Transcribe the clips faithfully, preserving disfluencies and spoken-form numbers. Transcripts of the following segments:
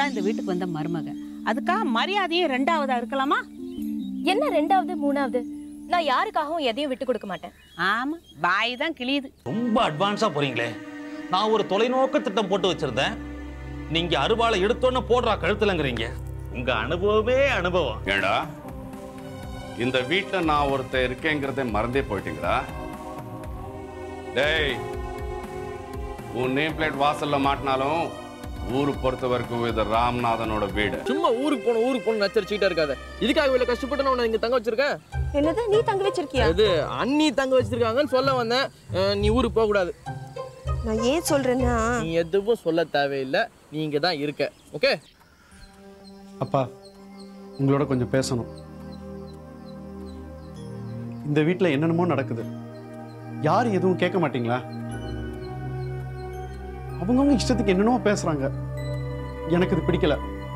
தான் இந்த வீட்டுக்கு வந்த மருமக. அதுக்காக மரியாதையும் ரெண்டாவதா இருக்கலாமா? என்ன ரெண்டாவது மூணாவது? நான் யாருக்காகவும் எதையும் விட்டு கொடுக்க மாட்டேன். ஆமா, பாய் தான் கிளியுது. ரொம்ப அட்வான்ஸா போறீங்களே. நான் ஒரு தொலைநோக்கு திட்டம் போட்டு வச்சிருந்தேன். நீங்க அருவாளை எடுத்தோன்னு போடுறா கழுத்துலங்கிறீங்க. உங்க அனுபவமே அனுபவம். ஏடா இந்த வீட்டுல நான் ஒருத்தர் இருக்கேங்கிறத மறந்தே போயிட்டீங்களா? டேய், உன் நேம் பிளேட் வாசல்ல மாட்டினாலும் ஊரு பொறுத்த வரைக்கும் இது ராம்நாதனோட வீடு. சும்மா ஊருக்கு போன ஊருக்கு போன நச்சரிச்சுக்கிட்டே இருக்காத. இதுக்காக இவ்வளவு கஷ்டப்பட்டு நான் இங்க தங்க வச்சிருக்கேன். என்னது நீ தங்க வச்சிருக்கியா? இது அண்ணி தங்க வச்சிருக்காங்கன்னு சொல்ல வந்தேன். நீ ஊருக்கு போக கூடாது. நான் ஏன் சொல்றேன்னா நீ எதுவும் சொல்ல தேவையில்லை. நீ இங்க தான் இருக்க. ஓகே அப்பா, உங்களோட கொஞ்சம் பேசணும். இந்த வீட்டில் என்னென்னமோ நடக்குது. யார் எதுவும் கேட்க மாட்டீங்களா? அவங்கவுங்க இஷ்டத்துக்கு என்னென்னமோ பேசுறாங்க. எனக்கு இது பிடிக்கல.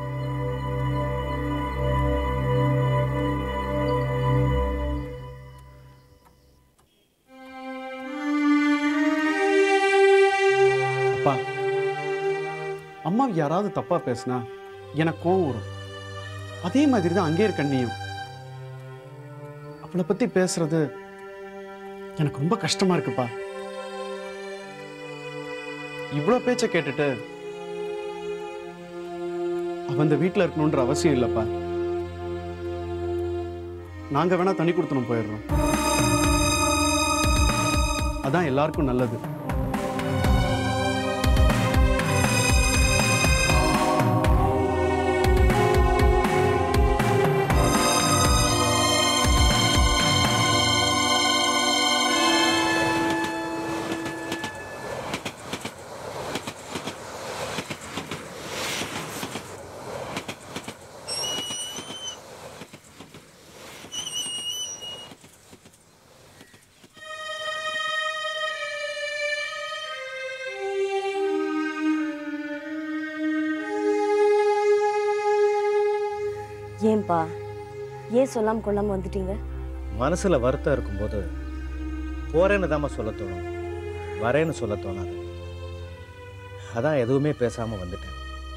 அப்பா, அம்மா யாராவது தப்பா பேசினா எனக்கு கோவம் வரும். அதே மாதிரி தான் அங்கே இருக்க அண்ணியும். அவளை பத்தி பேசுறது எனக்கு ரொம்ப கஷ்டமா இருக்குப்பா. இவ்வளவு பேச்ச கேட்டுட்டு அவன் இந்த வீட்டுல இருக்கணும்ன்ற அவசியம் இல்லப்பா. நாங்க வேணா தனி கொடுத்தனும் போயிடுறோம். அதான் எல்லாருக்கும் நல்லது. ஏன்பா ஏன் சொல்லாம கொள்ளாம வந்துட்டீங்க? மனசுல வருத்தம் இருக்கும்போது போறேன்னு தாம சொல்ல தோணும், வரேன்னு சொல்ல தோணாது. அதான் எதுவுமே பேசாம வந்துட்டேன்.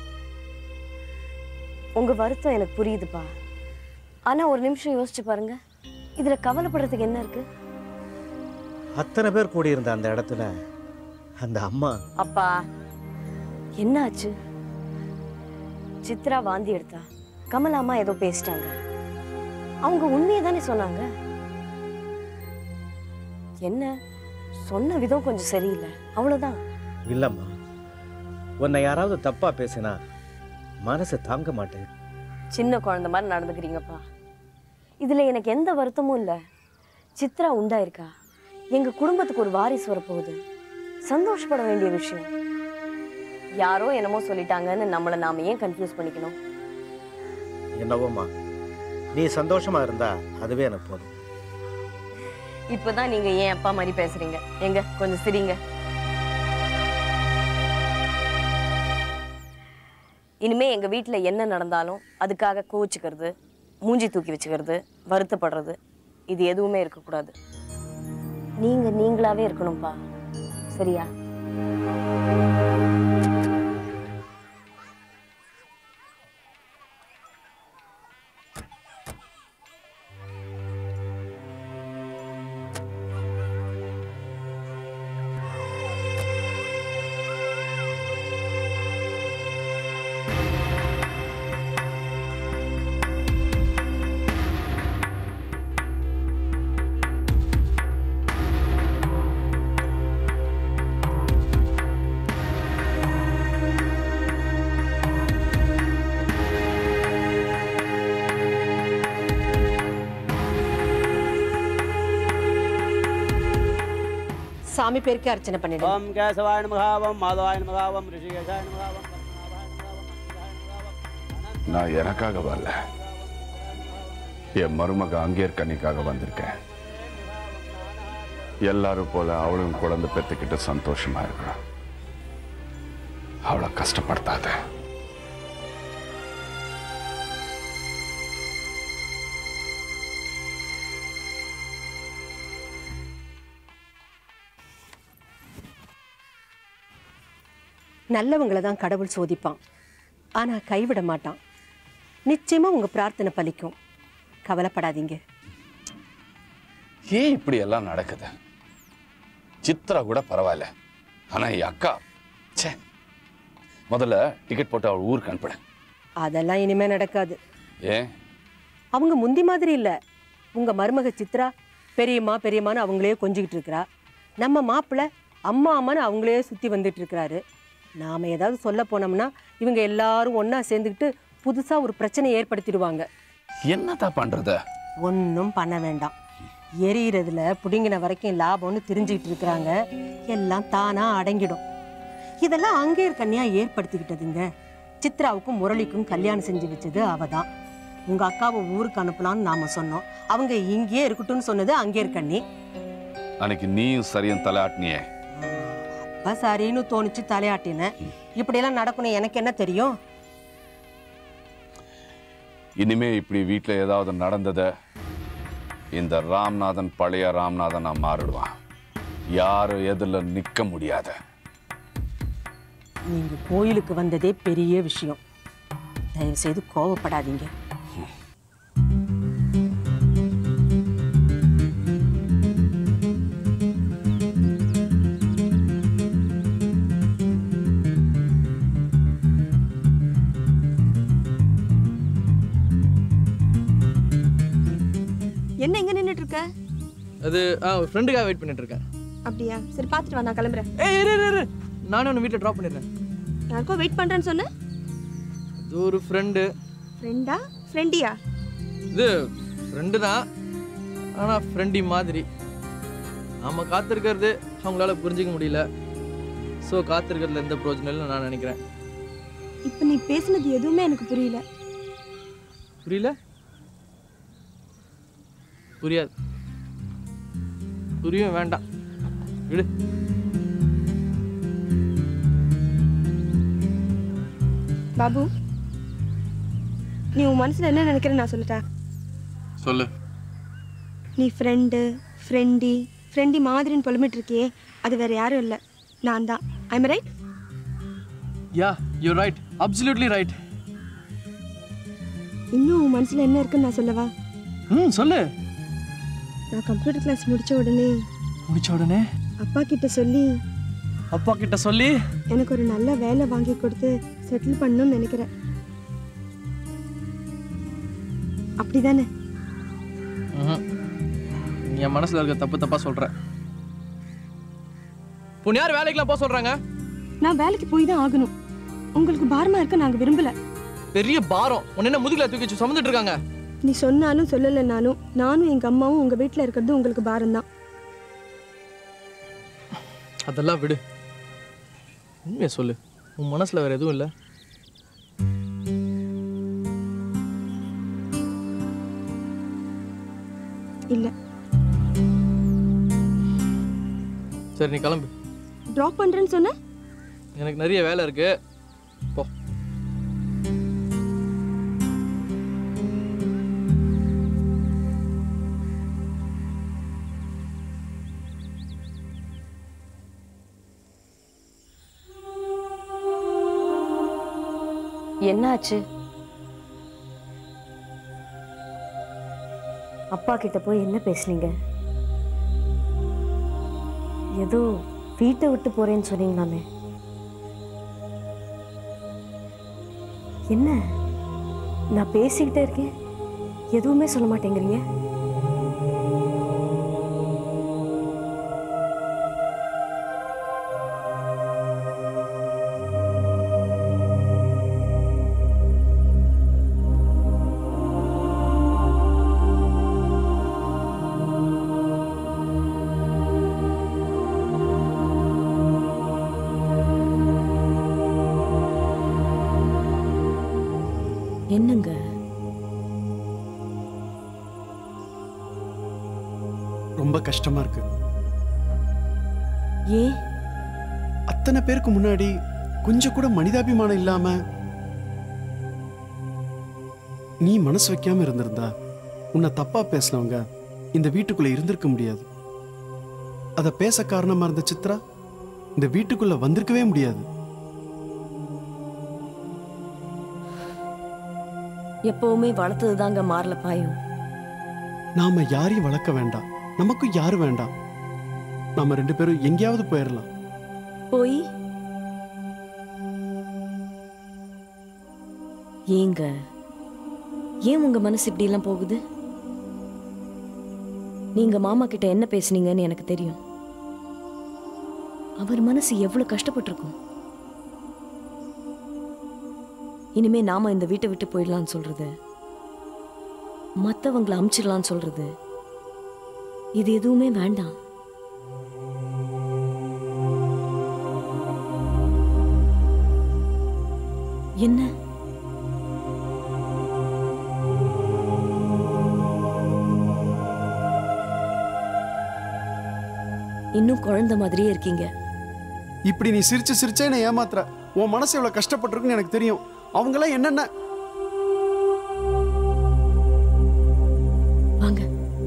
உங்க வருத்தம் எனக்கு புரியுதுப்பா. ஆனா ஒரு நிமிஷம் யோசிச்சு பாருங்க, இதுல கவலைப்படுறதுக்கு என்ன இருக்கு? அத்தனை பேர் கூடியிருந்த அந்த இடத்துல அந்த அம்மா. அப்பா என்ன ஆச்சு? சித்ரா வாந்தி எடுத்தா, கமலா அம்மா ஏதோ பேசிட்டாங்க. அவங்க உண்மையை தானே சொன்னாங்க. என்ன சொன்ன விதம் கொஞ்சம் சரியில்லை, அவ்வளவுதான். இல்லம்மா, உன்னை யாராவது தப்பா பேசினா மனசு தாங்க மாட்டேன். சின்ன குழந்தை மாதிரி நடந்துக்கிறீங்கப்பா. இதுல எனக்கு எந்த வருத்தமும் இல்லை. சித்ரா உண்டாயிருக்கா, எங்க குடும்பத்துக்கு ஒரு வாரிசு வரப்போகுது. சந்தோஷப்பட வேண்டிய விஷயம். யாரோ என்னமோ சொல்லிட்டாங்கன்னு நம்மளை நாம ஏன் கன்ஃபியூஸ் பண்ணிக்கணும்? என்னவோம்மா, நீ சந்தோஷமா இருந்தா அதுவே எனக்கு போதும். இப்பதான் நீங்க ஏன் அப்பா மாதிரி பேசுறீங்க. எங்க கொஞ்சம் சிரிங்க. இனிமே எங்க வீட்டுல என்ன நடந்தாலும் அதுக்காக கோவிச்சுக்கிறது, மூஞ்சி தூக்கி வச்சுக்கிறது, வருத்தப்படுறது, இது எதுவுமே இருக்கக்கூடாது. நீங்க நீங்களாவே இருக்கணும்பா, சரியா? சாமி பேருக்கு அர்ச்சனை பண்ணிடுங்க. ஓம் கேசவாய நமஹ, ஓம் மாதவாய நமஹ, ஓம் ரிஷிகேஷாய நமஹ, ஓம் நான் எனக்காக வரல, என் மருமக அங்கேற்கனிக்காக வந்திருக்கேன். எல்லாரும் போல அவளும் குழந்தை பெற்றுக்கிட்டு சந்தோஷமா இருக்கணும். அவளை கஷ்டப்படுத்தாத. நல்லவங்களை தான் கடவுள் சோதிப்பான். ஆனா கைவிட மாட்டான். நிச்சயமா உங்க பிரார்த்தனை பலிக்கும். கவலைப்படாதீங்க. ஏன் இப்படி எல்லாம் நடக்குது? சித்ரா கூட பரவாயில்ல, ஆனா என் அக்கா ச்சே. முதல்ல டிக்கெட் போட்டு அவள் ஊருக்கு அனுப்பிடு. அதெல்லாம் இனிமே நடக்காது. ஏன்? அவங்க முந்தி மாதிரி இல்ல. உங்க மருமக சித்ரா பெரியம்மா பெரியம்மான்னு அவங்களே கொஞ்சிக்கிட்டு இருக்கிறா. நம்ம மாப்பிள்ளை அம்மா அம்மான்னு அவங்களே சுத்தி வந்துட்டு இருக்கிறாரு. நாம ஏதாவது சொல்ல போனோம்னா இவங்க எல்லாரும் ஒன்னா சேர்ந்துக்கிட்டு புதுசா ஒரு பிரச்சனை ஏற்படுத்திடுவாங்க. என்னதான் பண்றது? ஒன்றும் பண்ண வேண்டாம். எரியிறதுல புடிங்கின வரைக்கும் லாபம்னு தெரிஞ்சுக்கிட்டு இருக்கிறாங்க. எல்லாம் தானா அடங்கிடும். இதெல்லாம் அங்கே கன்னியா ஏற்படுத்திக்கிட்டதுங்க. சித்ராவுக்கும் முரளிக்கும் கல்யாணம் செஞ்சு வச்சது அவதான். உங்க அக்காவை ஊருக்கு அனுப்பலாம்னு நாம சொன்னோம். அவங்க இங்கேயே இருக்கட்டும்னு சொன்னது அங்கே கண்ணி. அன்னைக்கு நீயும் சரியும் தலையாட்டினியே. அப்ப சரின்னு தோணிச்சு தலையாட்டின. இப்படியெல்லாம் நடக்கணும் எனக்கு என்ன தெரியும்? இனிமே இப்படி வீட்டில் ஏதாவது நடந்தத இந்த ராம்நாதன் பழைய ராம்நாதன் நான் மாறிடுவான். யாரும் எதில் நிற்க முடியாத. நீங்க கோயிலுக்கு வந்ததே பெரிய விஷயம். தயவு செய்து கோவப்படாதீங்க. என்ன எங்க நின்னுட்டு இருக்க? அது ஒரு ஃப்ரெண்டுக்காக வெயிட் பண்ணிட்டு இருக்கேன். அப்படியா? சரி பாத்துட்டு வா, நான் கிளம்புறேன். ஏய் இரு இரு நானும் உன்னை வீட்டில் ட்ராப் பண்ணிடுறேன். யாருக்கோ வெயிட் பண்றேன்னு சொன்ன? இது ஒரு ஃப்ரெண்டு. ஃப்ரெண்டா? ஃப்ரெண்டியா? இது ஃப்ரெண்டு தான், ஆனால் ஃப்ரெண்டி மாதிரி. நாம் காத்திருக்கிறது அவங்களால புரிஞ்சிக்க முடியல. ஸோ காத்திருக்கிறதுல எந்த பிரயோஜனம் இல்லைன்னு நான் நினைக்கிறேன். இப்போ நீ பேசுனது எதுவுமே எனக்கு புரியல. புரியல? புரியாது. புரியும் வேண்டாம், விடு. பாபு, நீ உன் மனசுல என்ன நினைக்கிறேன்னு நான் சொல்லட்டா? சொல்லு. நீ ஃப்ரெண்டு ஃப்ரெண்டி ஃப்ரெண்டி மாதிரின்னு புலம்பிட்டு இருக்கியே, அது வேற யாரும் இல்லை, நான் தான். I'm right? Yeah, you right, absolutely right. இன்னும் உன் மனசுல என்ன இருக்குன்னு நான் சொல்லவா? ம் சொல்லு. நான் கம்ப்யூட்டர் கிளாஸ் முடிச்ச உடனே முடிச்ச உடனே அப்பா கிட்ட சொல்லி அப்பா கிட்ட சொல்லி எனக்கு ஒரு நல்ல வேலை வாங்கி கொடுத்து செட்டில் பண்ணணும்னு நினைக்கிறேன். அப்படிதானே? நீ என் மனசுல இருக்க தப்பு தப்பா சொல்ற. உன் யார் வேலைக்கெல்லாம் போக சொல்றாங்க? நான் வேலைக்கு போய் தான் ஆகணும். உங்களுக்கு பாரமா இருக்க நாங்க விரும்பல. பெரிய பாரம் உன்ன என்ன முதுகுல தூக்கி வச்சு சுமந்துட்டு இருக்காங்க. நீ சொன்னாலும் சொல்லலைன்னாலும் நானும் எங்க அம்மாவும் உங்க வீட்டுல இருக்கிறது உங்களுக்கு பாரம் தான். அதெல்லாம் விடு, உண்மையை சொல்லு. உன் மனசுல வேற எதுவும் இல்லை? இல்ல. சரி நீ கிளம்பு. டிராப் பண்றேன்னு சொன்ன? எனக்கு நிறைய வேலை இருக்கு, போ. என்னாச்சு? அப்பா கிட்ட போய் என்ன பேசுனீங்க? ஏதோ வீட்டை விட்டு போறேன்னு சொன்னீங்களாமே. என்ன நான் பேசிக்கிட்டே இருக்கேன், எதுவுமே சொல்ல மாட்டேங்கிறீங்க? என்னங்க? ரொம்ப கஷ்டமா இருக்கு. ஏன்? அத்தனை பேருக்கு முன்னாடி கொஞ்சம் கூட மனிதாபிமானம் இல்லாம நீ மனசு வைக்காம இருந்திருந்தா உன்னை தப்பா பேசினவங்க இந்த வீட்டுக்குள்ள இருந்திருக்க முடியாது. அத பேச காரணமா இருந்த சித்ரா இந்த வீட்டுக்குள்ள வந்திருக்கவே முடியாது. எப்பவுமே வளர்த்தது தாங்க மாறல பாயும். நாம யாரையும் வளர்க்க வேண்டாம், நமக்கும் யாரும் வேண்டாம். நாம ரெண்டு பேரும் எங்கேயாவது போயிடலாம். போய் ஏங்க ஏன் உங்க மனசு இப்படி எல்லாம் போகுது? நீங்க மாமா கிட்ட என்ன பேசுனீங்கன்னு எனக்கு தெரியும். அவர் மனசு எவ்வளவு கஷ்டப்பட்டிருக்கும். இனிமே நாம இந்த வீட்டை விட்டு போயிடலான்னு சொல்றது, மத்தவங்களை அமிச்சிடலான்னு சொல்றது, இது எதுவுமே வேண்டாம். என்ன இன்னும் குழந்தை மாதிரியே இருக்கீங்க. இப்படி நீ சிரிச்சு சிரிச்சே என்ன ஏமாத்துற. உன் மனசு எவ்வளவு கஷ்டப்பட்டிருக்குன்னு எனக்கு தெரியும். அவங்களாம் என்னென்ன வாங்க.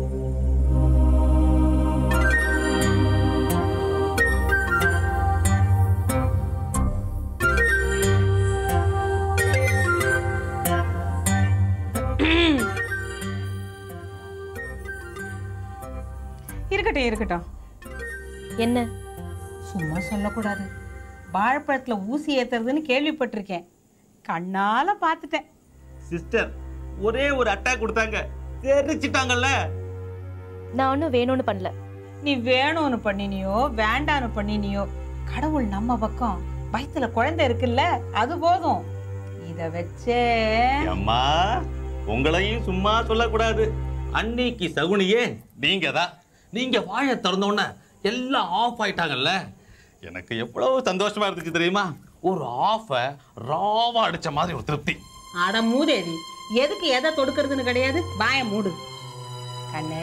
இருக்கட்டும் இருக்கட்டும். என்ன? சும்மா சொல்லக்கூடாது. வாழைப்பழத்துல ஊசி ஏத்துறதுன்னு கேள்விப்பட்டிருக்கேன், கண்ணால பார்த்துட்டேன். சிஸ்டர் ஒரே ஒரு அட்டாக் கொடுத்தாங்க, தெரிச்சிட்டாங்கல்ல. நான் ஒன்னும் வேணும்னு பண்ணல. நீ வேணும்னு பண்ணினியோ வேண்டான்னு பண்ணினியோ, கடவுள் நம்ம பக்கம். வயித்துல குழந்தை இருக்குல்ல, அது போதும். இத வச்சே அம்மா உங்களையும் சும்மா சொல்லக்கூடாது. அன்னைக்கு சகுனியே நீங்க தான். நீங்க வாழை திறந்தோன்னே எல்லாம் ஆஃப் ஆயிட்டாங்கல்ல. எனக்கு எவ்வளவு சந்தோஷமா இருந்துச்சு தெரியுமா? ஒரு ஆஃப ராவா அடிச்ச மாதிரி ஒரு திருப்தி. அட மூதேவி, எதுக்கு எதை தொடுக்கிறதுன்னு கிடையாது, வாய மூடு. கண்ணு,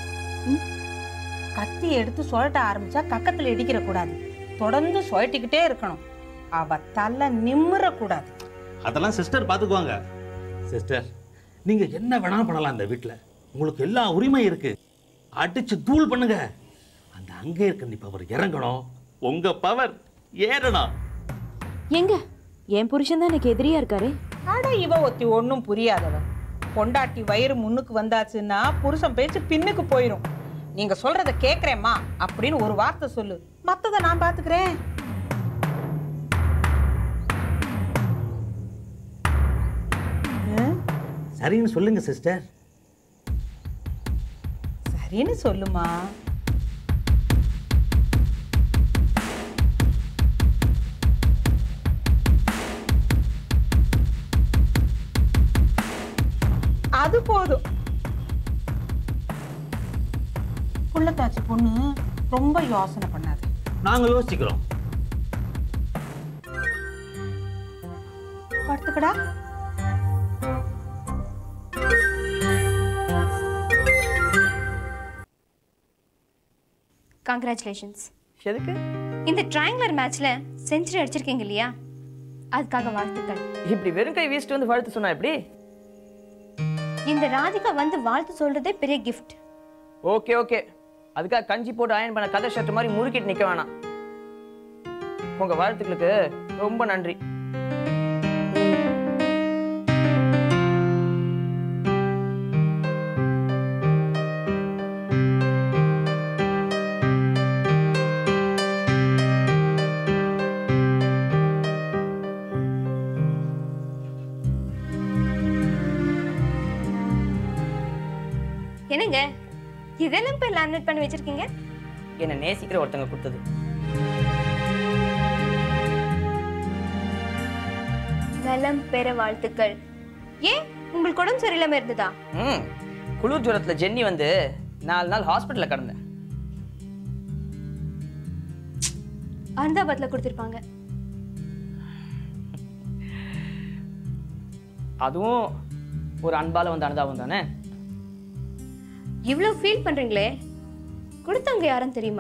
கத்தி எடுத்து சுழட்ட ஆரம்பிச்சா கக்கத்துல இடிக்கிற கூடாது, தொடர்ந்து சுழட்டிக்கிட்டே இருக்கணும். அவ தலை நிம்முற கூடாது. அதெல்லாம் சிஸ்டர் பாத்துக்குவாங்க. சிஸ்டர் நீங்க என்ன வேணாலும் பண்ணலாம் இந்த வீட்டுல, உங்களுக்கு எல்லா உரிமை இருக்கு. அடிச்சு தூள் பண்ணுங்க. அந்த அங்க இருக்க பவர் இறங்கணும், உங்க பவர் ஏறணும். எங்க என் புருஷன் தான் எனக்கு எதிரியா இருக்காரு. அட இவ ஒத்தி ஒன்னும் புரியாதவ. பொண்டாட்டி வயிறு முன்னுக்கு வந்தாச்சுன்னா புருஷன் பேச்சு பின்னுக்கு போயிரும். நீங்க சொல்றத கேக்குறேம்மா அப்படின்னு ஒரு வார்த்தை சொல்லு, மத்தத நான் பாத்துக்கிறேன். சரின்னு சொல்லுங்க சிஸ்டர். சரின்னு சொல்லுமா. அது போதும். புள்ளத்தாச்சி பொண்ணு ரொம்ப யோசனை பண்ணாது. நாங்க யோசிக்கிறோம். படுத்துக்கடா. கங்க்ராச்சுலேஷன்ஸ். எதுக்கு? இந்த ட்ரையாங்குலர் மேட்ச்ல செஞ்சுரி அடிச்சிருக்கீங்க இல்லையா, அதுக்காக வாழ்த்துக்கள். இப்படி வெறும் கை வீசிட்டு வந்து வாழ்த்து சொன்னா எப்படி? இந்த ராதிகா வந்து வாழ்த்து சொல்றதே பெரிய கிஃப்ட். ஓகே ஓகே, அதுக்காக கஞ்சி போட்டு அயன் பண்ண கதை ஷர்ட் மாதிரி முறுக்கிட்டு நிக்க வேணாம். உங்க வாழ்த்துக்களுக்கு ரொம்ப நன்றி. என்னங்க இதெல்லாம் போய் லேமினேட் பண்ணி வச்சிருக்கீங்க? என்ன நேசிக்கிற ஒருத்தங்க கொடுத்தது. நலம் பெற வாழ்த்துக்கள். ஏன் உங்களுக்கு உடம்பு சரியில்லாம இருந்ததா? ம், குளிர் ஜுரத்துல ஜென்னி வந்து நாலு நாள் ஹாஸ்பிட்டல்ல கிடந்தேன். அஹமதாபாத்ல கொடுத்திருப்பாங்க. அதுவும் ஒரு அன்பால வந்து அனுதாபம் தானே. இவ்வளவு ஃபீல் பண்றீங்களே, கொடுத்தவங்க யாரும் தெரியுமா?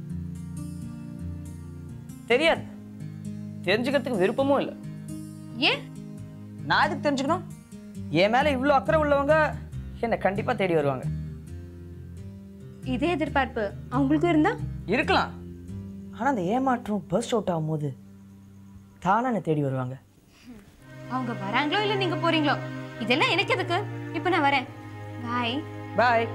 தெரியாது, தெரிஞ்சுக்கிறதுக்கு விருப்பமும் இல்லை. ஏன்? நான் எதுக்கு தெரிஞ்சுக்கணும்? என் மேல இவ்வளவு அக்கறை உள்ளவங்க என்ன கண்டிப்பா தேடி வருவாங்க. இதே எதிர்பார்ப்பு அவங்களுக்கும் இருந்தா இருக்கலாம். ஆனா அந்த ஏமாற்றம் பர்ஸ்ட் அவுட் ஆகும்போது தானே என்ன தேடி வருவாங்க. அவங்க வராங்களோ இல்ல நீங்க போறீங்களோ, இதெல்லாம் எனக்கு எதுக்கு? இப்போ நான் வரேன். பாய். பாய்.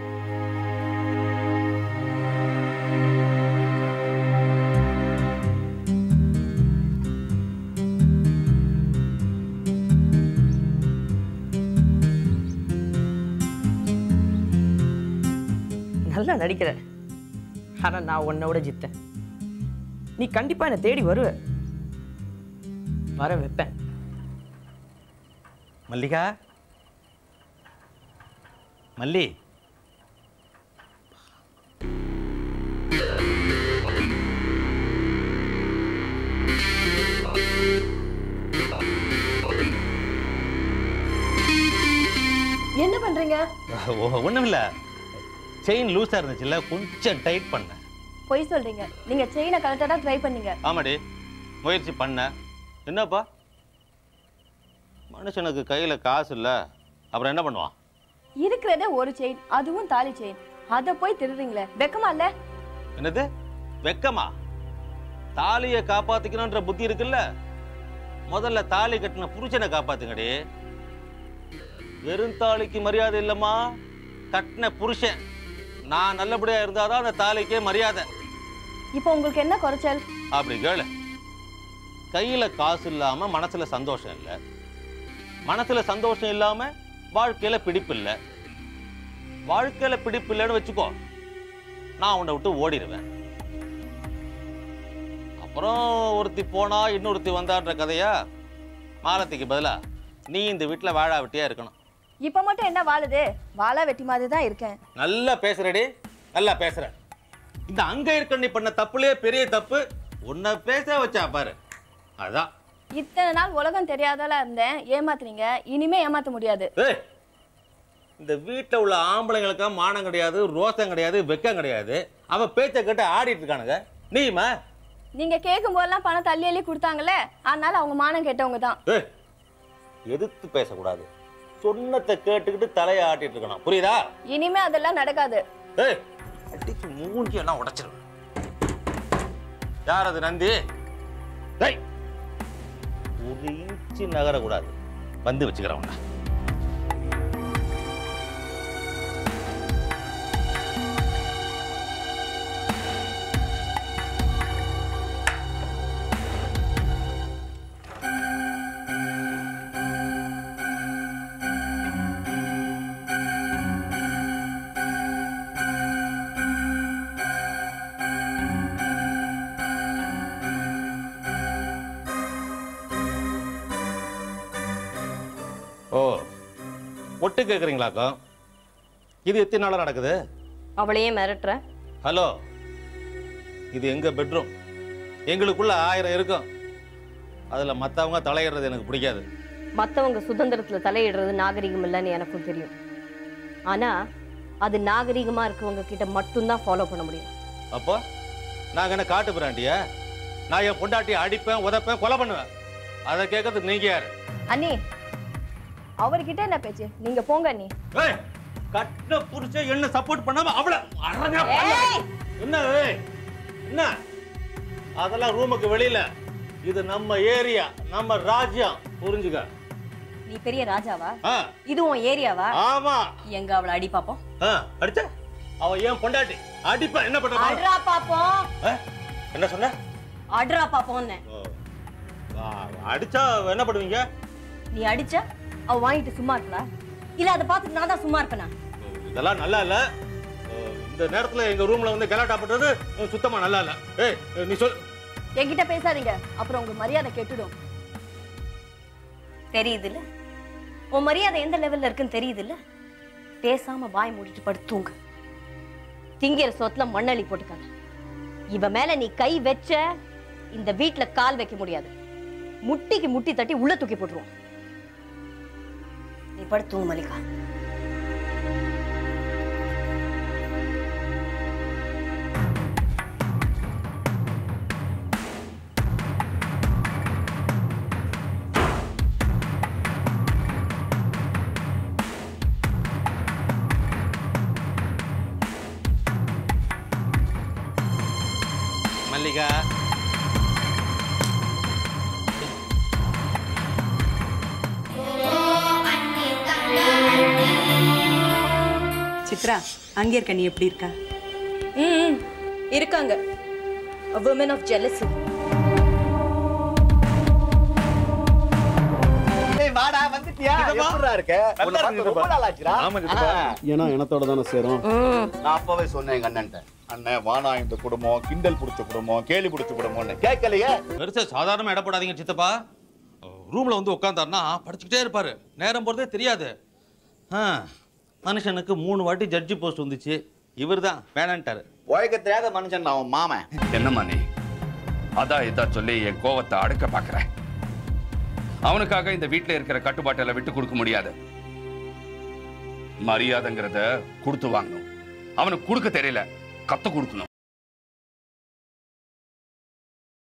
நல்லா நடிக்கிற. ஆனா நான் உன்னோட ஜித்தேன். நீ கண்டிப்பா என்னை தேடி வருவ. வர வைப்பேன். மல்லிகா, மல்லி, என்ன பண்றீங்க? ஒண்ணும் இல்ல, செயின் லூஸா இருந்துச்சுல்ல, கொஞ்சம் டைட் பண்ண. பொய் சொல்றீங்க. நீங்க செயினை கரெக்டா ட்ரை பண்ணீங்க. ஆமாடி, முயற்சி பண்ண. என்னப்பா, மனுஷனுக்கு கையில காசு இல்ல, அப்புறம் என்ன பண்ணுவான்? இருக்கிறதே ஒரு செயின், அதுவும் தாலி செயின். அத போய் திருடுறீங்களே, வெக்கமா இல்ல? என்னது வெக்கமா? தாலியை காப்பாத்திக்கணும்ன்ற புத்தி இருக்குல்ல, முதல்ல தாலி கட்டின புருஷனை காப்பாத்துங்கடி. வெறும் தாலிக்கு மரியாதை இல்லம்மா, கட்டின புருஷன் நான் நல்லபடியா இருந்தாதான் அந்த தாலிக்கே மரியாதை. இப்போ உங்களுக்கு என்ன குறைச்சல்? அப்படி கேளு. கையில காசு இல்லாம மனசுல சந்தோஷம் இல்லை, மனசுல சந்தோஷம் இல்லாம வாழ்க்கையில பிடிப்பு இல்லை. வாழ்க்கையில பிடிப்பு இல்லைன்னு வச்சுக்கோ, நான் உன்னை விட்டு ஓடிடுவேன். அப்புறம் ஒருத்தி போனா இன்னொருத்தி வந்தான்ற கதையா? மாலத்திக்கு பதிலா நீ இந்த வீட்டுல வாழா வெட்டியா இருக்கணும். இப்ப மட்டும் என்ன வாழுது? வாழா வெட்டி மாதிரி தான் இருக்கேன். நல்லா பேசுறடி, நல்லா பேசுற. இந்த அங்க இருக்க நீ பண்ண தப்புலயே பெரிய தப்பு உன்னை பேச வச்சா பாரு. அதான் இத்தனை நாள் உலகம் தெரியாதல இருந்தேன், ஏமாத்துறீங்க. இனிமே ஏமாத்த முடியாது. இந்த வீட்டுல உள்ள ஆம்பளைங்களுக்கு மானம் கிடையாது, ரோசம் கிடையாது, வெக்கம் கிடையாது. அவ பேச்ச கேட்டு ஆடிட்டு இருக்கானுங்க. நீமா நீங்க கேட்கும் போதெல்லாம் பணம் தள்ளி அள்ளி கொடுத்தாங்கல்ல, அதனால அவங்க மானம் கேட்டவங்க தான். எதிர்த்து பேசக்கூடாது, சொன்னத்தை கேட்டுக்கிட்டு தலையை ஆட்டிட்டு இருக்கணும், புரியுதா? இனிமே அதெல்லாம் நடக்காது. அடிச்சு மூஞ்சி எல்லாம் உடைச்சிருவேன். யார் அது? நந்தி. ஒரு இன்ச்சு நகரக்கூடாது, வந்து வச்சுக்கிறவங்க. ஓ, ஒட்டு கேக்குறீங்களாக்கா? இது எத்தனை நாளா நடக்குது? அவளையே மிரட்டுற? ஹலோ, இது எங்க பெட்ரூம். எங்களுக்குள்ள ஆயிரம் இருக்கும், அதுல மத்தவங்க தலையிடுறது எனக்கு பிடிக்காது. மத்தவங்க சுதந்திரத்துல தலையிடுறது நாகரிகம் இல்லைன்னு எனக்கும் தெரியும். ஆனா அது நாகரிகமா இருக்கவங்க கிட்ட மட்டும்தான் ஃபாலோ பண்ண முடியும். அப்போ நாங்க என்ன காட்டு பிராண்டியா? நான் என் பொண்டாட்டி அடிப்பேன், உதப்பேன், கொலை பண்ணுவேன். அதை கேட்கறதுக்கு நீங்க யாரு? அண்ணி, அவர்கிட்ட என்ன பேச்சு? நீங்க போங்க அண்ணி. கட்ட புருஷன் என்ன சப்போர்ட் பண்ணாம அவள என்ன என்ன? அதெல்லாம் ரூமுக்கு வெளியில. இது நம்ம ஏரியா, நம்ம ராஜ்யம், புரிஞ்சுக்க. நீ பெரிய ராஜாவா? ஆ. இது உன் ஏரியாவா? ஆமா. எங்க அவளை அடி பாப்போம். ஆ, அடிச்ச அவ ஏன் பொண்டாட்டி அடிப்ப என்ன பண்ற? அட்ரா பாப்போம். என்ன சொன்ன? அட்ரா பாப்போம்னு. அடிச்சா என்ன பண்ணுவீங்க? நீ அடிச்சா அவ வாங்கிட்டு சும்மா இருக்கலா? இல்ல அதை பார்த்துட்டு நான் தான் சும்மா இருப்பேனா? இதெல்லாம் நல்லா இல்ல. இந்த நேரத்துல எங்க ரூம்ல வந்து கலாட்டா பண்றது சுத்தமா நல்லா இல்ல. ஏய், நீ சொல். என்கிட்ட பேசாதீங்க, அப்புறம் உங்க மரியாதை கெட்டுடும். தெரியுதுல்ல உன் மரியாதை எந்த லெவல்ல இருக்குன்னு தெரியுதுல்ல? பேசாம வாய் மூடிட்டு படுத்துங்க. திங்கிற சொத்துல மண்ணள்ளி போட்டுக்காத. இவ மேல நீ கை வச்ச இந்த வீட்டுல கால் வைக்க முடியாது. முட்டிக்கு முட்டி தட்டி உள்ள தூக்கி போட்டுருவோம். நீ படுத்துங்க மல்லிகா. மல்லிகா, அன்னிதா சித்ரா, அங்கே இருக்க நீ எப்படி இருக்கா? ம் இருக்காங்க. A woman of jealousy. வாடா வந்துட்டியா? எப்படிடா இருக்க? உன்னை பார்த்து ரொம்ப நாள் ஆச்சுடா. ஏன்னா இனத்தோட தானே சேரும். நான் அப்பவே சொன்னேன் எங்க அண்ணன்ட்ட, அண்ணன் வானா இந்த குடும்பம் கிண்டல் பிடிச்ச குடும்பம் கேலி பிடிச்ச குடும்பம்னு. கேட்கலையே. பெருசா சாதாரணமா இட போடாதீங்க சித்தப்பா. ரூம்ல வந்து உட்காந்தாருன்னா படிச்சுக்கிட்டே இருப்பாரு, நேரம் போறதே தெரியாது. ஆ, மனுஷனுக்கு மூணு வாட்டி ஜட்ஜி போஸ்ட் வந்துச்சு, இவர் தான் வேணான்ட்டாரு. உழைக்க தெரியாத மனுஷன் அவன் மாமன். என்னம்மா நீ அதான் இதா சொல்லி என் கோவத்தை அடக்க பாக்குற? அவனுக்காக இந்த வீட்டுல இருக்கிற கட்டுப்பாட்டெல்லாம் விட்டு கொடுக்க முடியாது. மரியாதைங்கிறத கொடுத்து வாங்கணும். அவனுக்கு கொடுக்க தெரியல, கத்து கொடுக்கணும்.